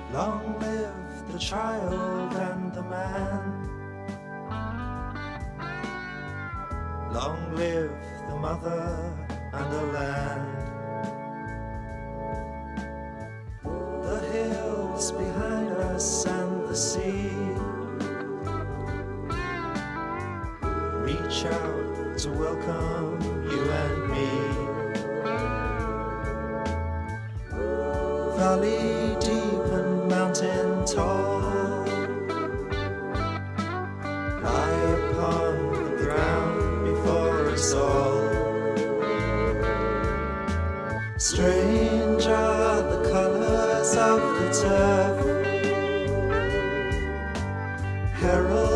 Long live the child and the man. Long live the mother and the land. The hills behind us and the sea reach out to welcome you and me. Valley deep and mountain tall lie upon the ground before us all. Strange are the colors of the turf, herald